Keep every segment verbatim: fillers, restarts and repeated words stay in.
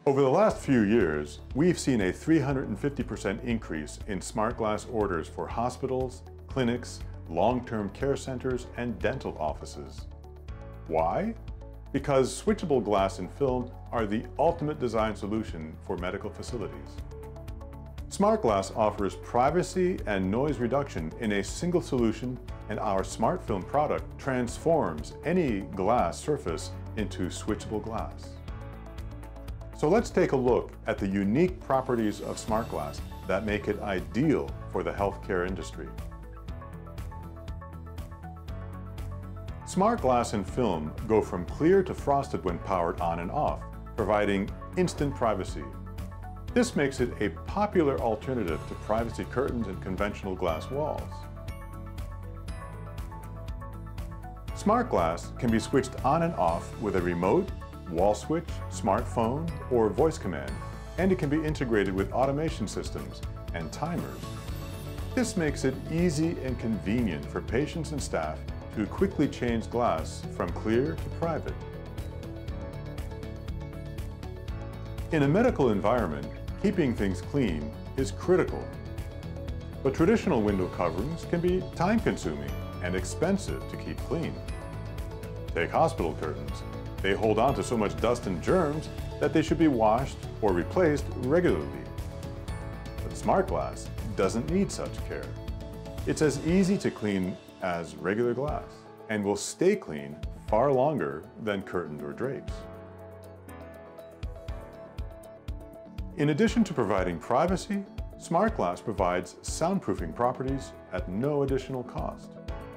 Over the last few years, we've seen a three hundred fifty percent increase in smart glass orders for hospitals, clinics, long-term care centers, and dental offices. Why? Because switchable glass and film are the ultimate design solution for medical facilities. Smart glass offers privacy and noise reduction in a single solution, and our smart film product transforms any glass surface into switchable glass. So let's take a look at the unique properties of smart glass that make it ideal for the healthcare industry. Smart glass and film go from clear to frosted when powered on and off, providing instant privacy. This makes it a popular alternative to privacy curtains and conventional glass walls. Smart glass can be switched on and off with a remote, wall switch, smartphone, or voice command, and it can be integrated with automation systems and timers. This makes it easy and convenient for patients and staff to quickly change glass from clear to private. In a medical environment, keeping things clean is critical. But traditional window coverings can be time-consuming and expensive to keep clean. Take hospital curtains. They hold on to so much dust and germs that they should be washed or replaced regularly. But smart glass doesn't need such care. It's as easy to clean as regular glass and will stay clean far longer than curtains or drapes. In addition to providing privacy, smart glass provides soundproofing properties at no additional cost.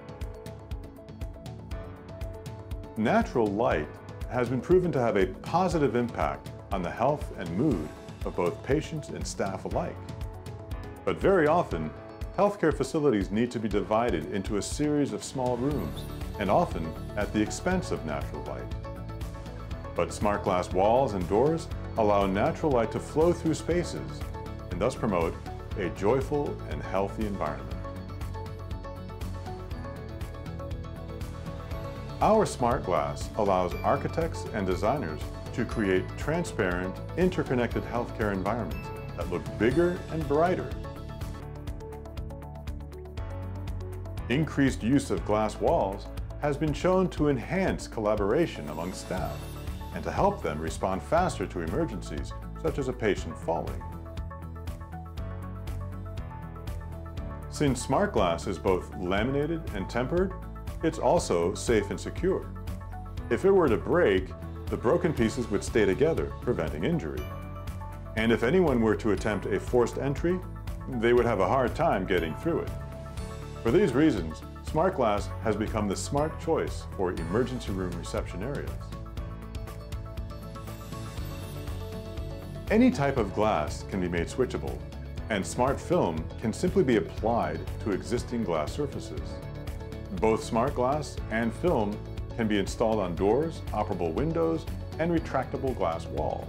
Natural light has been proven to have a positive impact on the health and mood of both patients and staff alike. But very often, healthcare facilities need to be divided into a series of small rooms, and often at the expense of natural light. But smart glass walls and doors allow natural light to flow through spaces and thus promote a joyful and healthy environment. Our smart glass allows architects and designers to create transparent, interconnected healthcare environments that look bigger and brighter. Increased use of glass walls has been shown to enhance collaboration among staff and to help them respond faster to emergencies, such as a patient falling. Since smart glass is both laminated and tempered, it's also safe and secure. If it were to break, the broken pieces would stay together, preventing injury. And if anyone were to attempt a forced entry, they would have a hard time getting through it. For these reasons, smart glass has become the smart choice for emergency room reception areas. Any type of glass can be made switchable, and smart film can simply be applied to existing glass surfaces. Both smart glass and film can be installed on doors, operable windows, and retractable glass walls.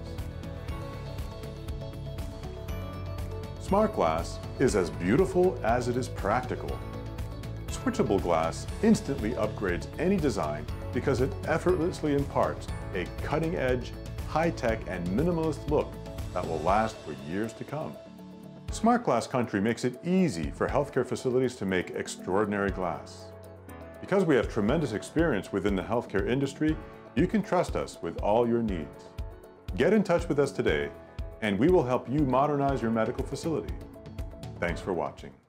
Smart glass is as beautiful as it is practical. Switchable glass instantly upgrades any design because it effortlessly imparts a cutting-edge, high-tech, and minimalist look that will last for years to come. Smart Glass Country makes it easy for healthcare facilities to make extraordinary glass. Because we have tremendous experience within the healthcare industry, you can trust us with all your needs. Get in touch with us today, and we will help you modernize your medical facility. Thanks for watching.